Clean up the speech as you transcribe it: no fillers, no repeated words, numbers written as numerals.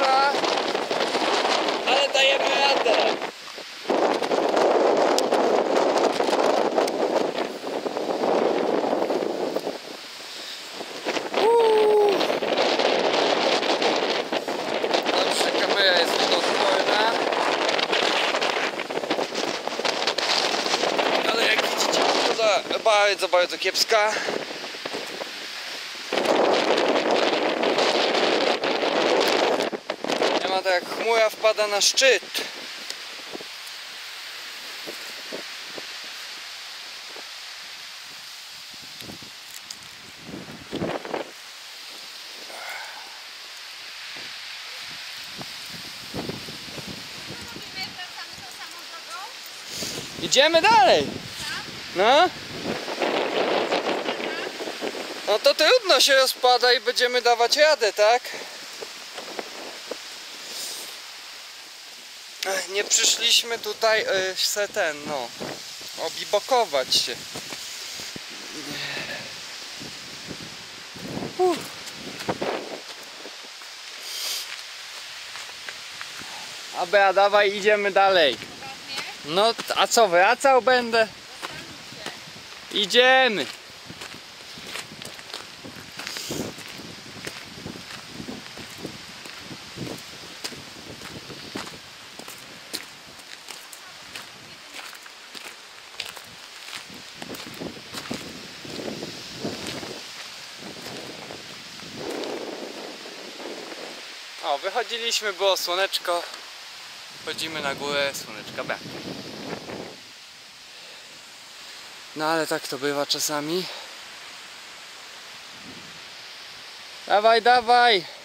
kiepska, ale dajemy radę. Dobrze, kamera jest wodoodporna. Ale jak widzicie, pogoda bardzo kiepska. Nie ma tak, jak chmura wpada na szczyt. Idziemy dalej. No. No to trudno, się rozpada i będziemy dawać radę, tak? Nie przyszliśmy tutaj obibokować się. Abea, dawaj, idziemy dalej. No, a co, wracał będę? Idziemy. O, wychodziliśmy, było słoneczko. Chodzimy na górę, słoneczka brak. No ale tak to bywa czasami. Dawaj, dawaj!